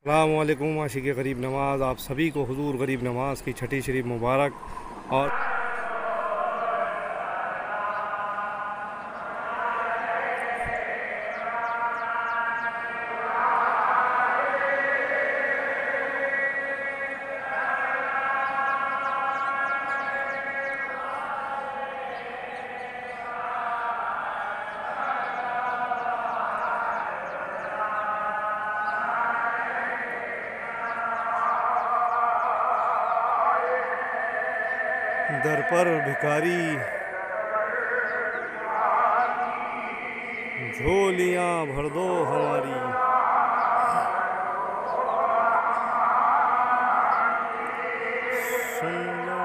अस्सलामुअलैकुम आशिक़ गरीब नवाज़, आप सभी को हुज़ूर गरीब नवाज़ की छठी शरीफ मुबारक। और दर पर भिखारी झोलियाँ भर दो हमारी। सुन लो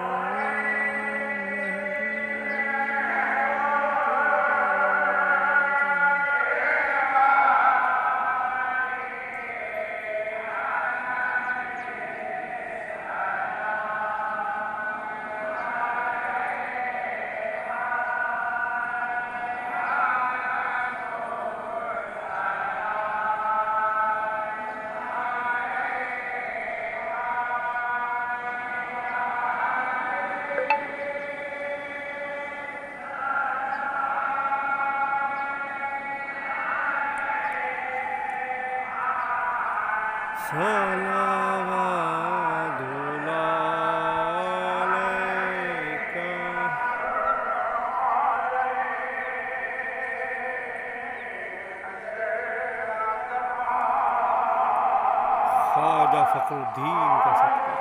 ख्वाजा फखरुद्दीन का सदका।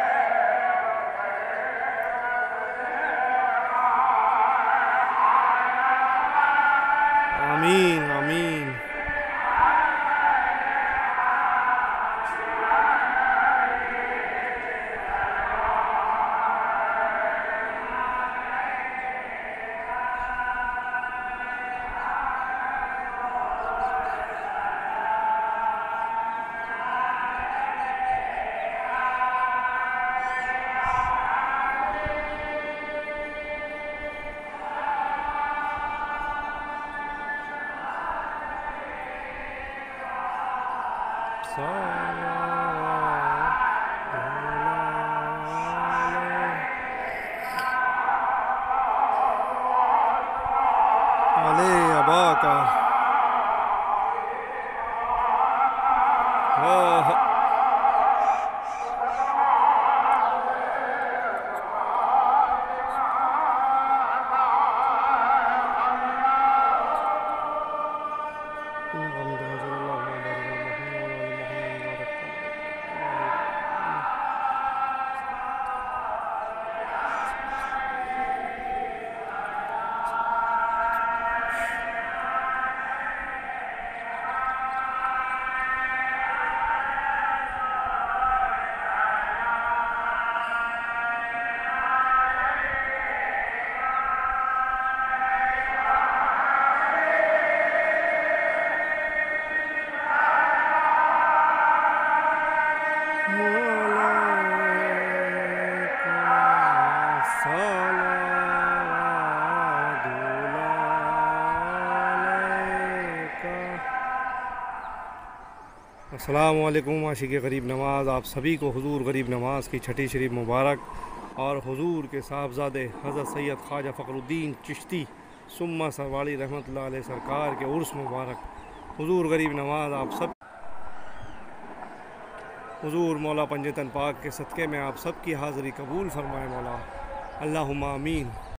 आमीन आमीन। अले अबा का अस्सलामुअलैकुम आशिक़ गरीब नवाज़, आप सभी को हुज़ूर गरीब नवाज़ की छठी शरीफ मुबारक। और हुज़ूर के साहबज़ादे हज़रत सैयद ख्वाजा फ़खरुद्दीन चिश्ती सुम्मा सरवाली रहमतुल्लाह अलैह सरकार के उर्स मुबारक। हुज़ूर गरीब नवाज़ आप सब हुज़ूर मौला पंजतन पाक के सदक़े में आप सब की हाज़िरी कबूल फ़रमाए मौला। अल्लाहुम्मा आमीन।